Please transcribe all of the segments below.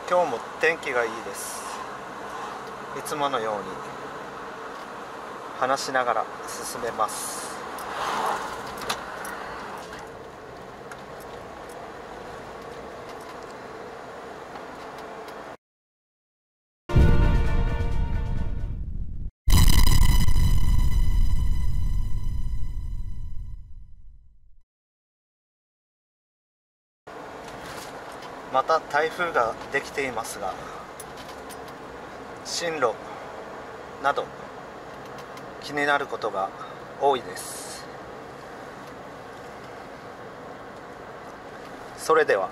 今日も天気がいいです。いつものように話しながら進めます。また台風ができていますが、進路など気になることが多いです。それでは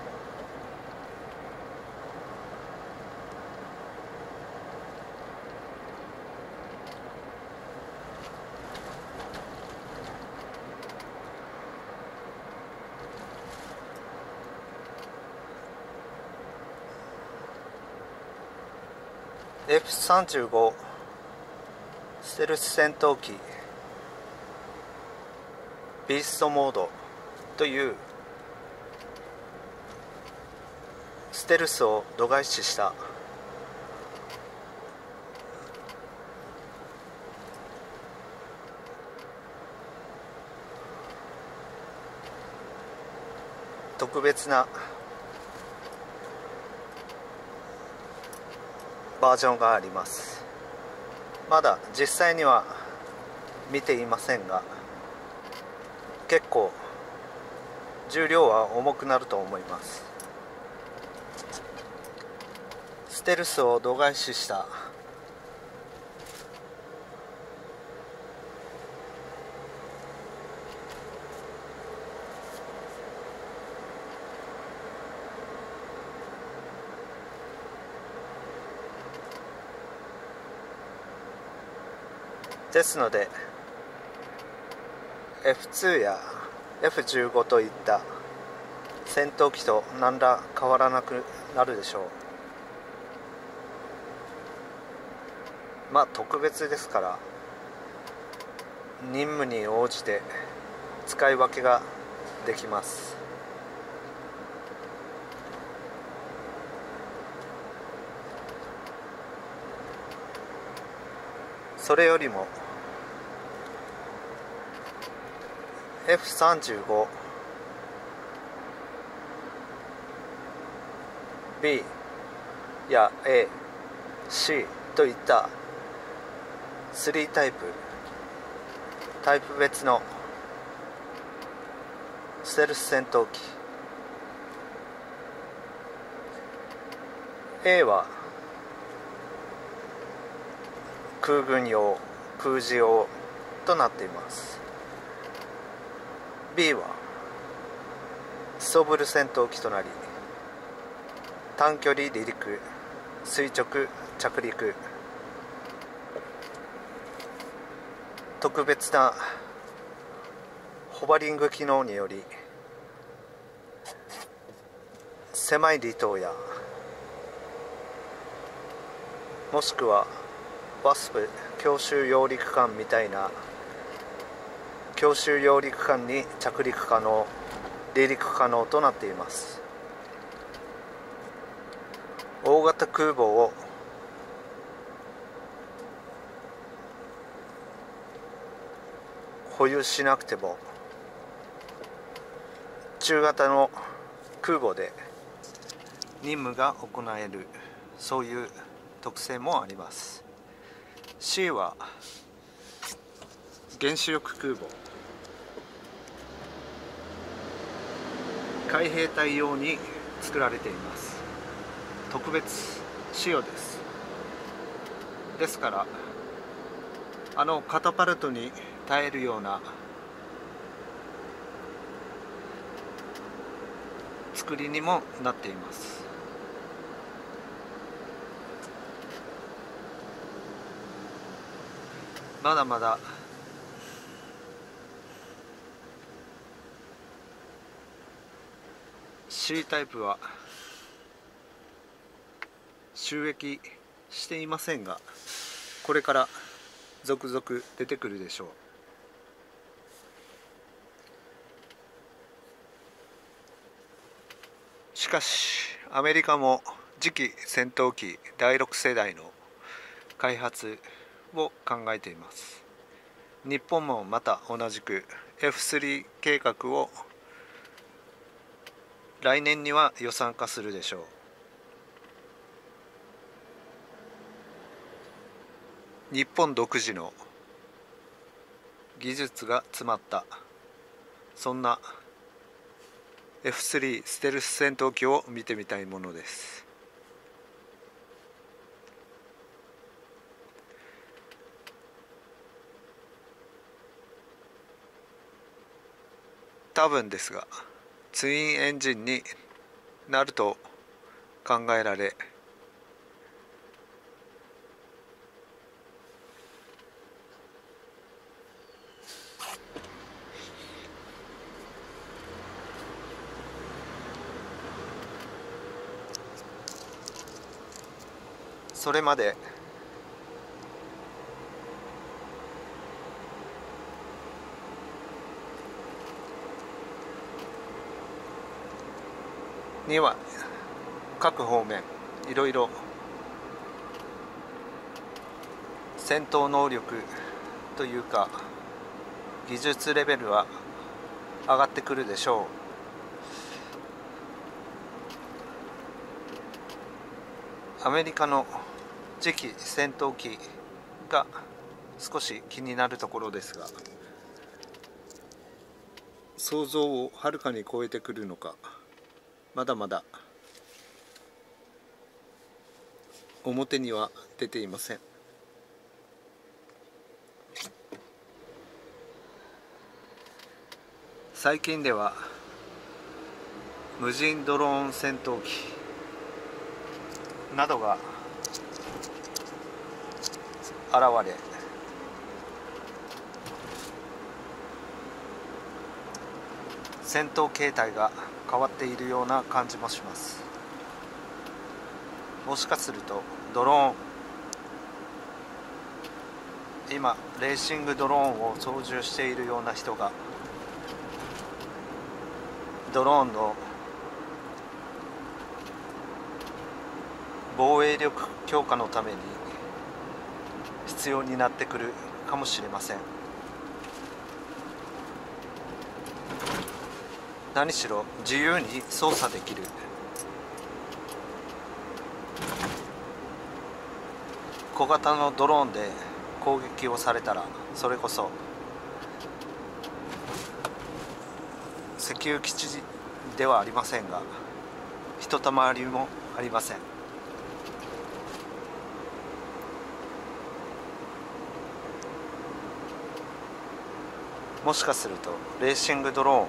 F-35 ステルス戦闘機ビーストモードというステルスを度外視した特別なバージョンがあります。まだ実際には見ていませんが、結構重量は重くなると思います。ステルスを度外視したですので F2 や F15 といった戦闘機と何ら変わらなくなるでしょう。まあ特別ですから任務に応じて使い分けができます。それよりもF35、B や A、C といった3タイプ別のステルス戦闘機。 A は空軍用、空自用となっています。 B はストブル戦闘機となり、短距離離陸、垂直着陸、特別なホバリング機能により狭い離島やもしくはワスプ強襲揚陸艦みたいな強襲揚陸艦に着陸可能、離陸可能となっています。大型空母を保有しなくても中型の空母で任務が行える、そういう特性もあります。 C は原子力空母、海兵隊用に作られています。特別仕様です。ですからカタパルトに耐えるような作りにもなっています。まだまだC タイプは収益していませんが、これから続々出てくるでしょう。しかしアメリカも次期戦闘機第6世代の開発を考えています。日本もまた同じく F3 計画を来年には予算化するでしょう。日本独自の技術が詰まったそんな F3 ステルス戦闘機を見てみたいものです。多分ですがツインエンジンになると考えられ、それまでには各方面いろいろ戦闘能力というか技術レベルは上がってくるでしょう。アメリカの次期戦闘機が少し気になるところですが、想像をはるかに超えてくるのか、まだまだ表には出ていません。最近では無人ドローン戦闘機などが現れ、戦闘形態が変わっているような感じもします。もしかするとドローン、今レーシングドローンを操縦しているような人がドローンの防衛力強化のために必要になってくるかもしれません。何しろ自由に操作できる小型のドローンで攻撃をされたら、それこそ石油基地ではありませんがひとたまわりもありません。もしかするとレーシングドロ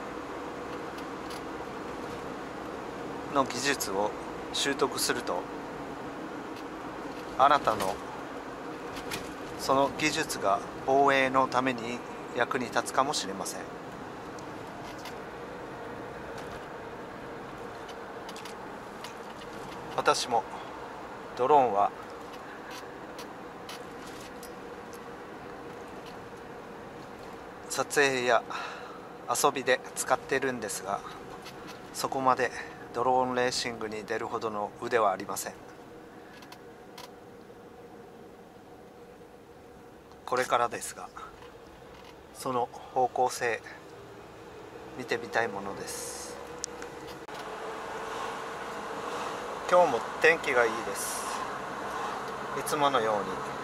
ーンの技術を習得すると、あなたのその技術が防衛のために役に立つかもしれません。私もドローンは撮影や遊びで使ってるんですが、そこまでドローンレーシングに出るほどの腕はありません。これからですが、その方向性見てみたいものです。今日も天気がいいです。いつものように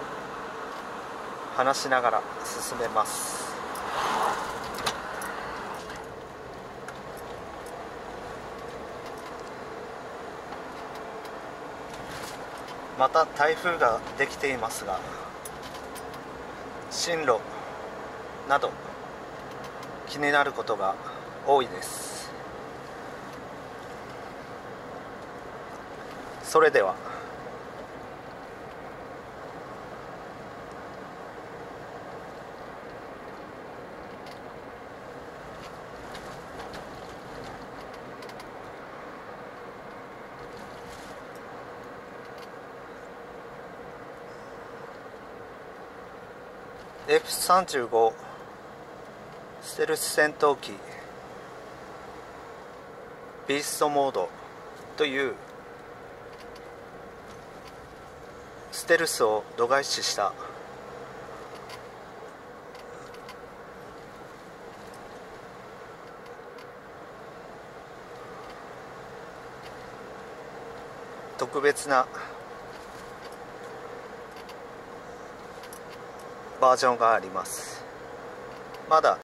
話しながら進めます。また台風ができていますが、進路など気になることが多いです。それでは。F35 ステルス戦闘機ビーストモードというステルスを度外視した特別なバージョンがあります。まだ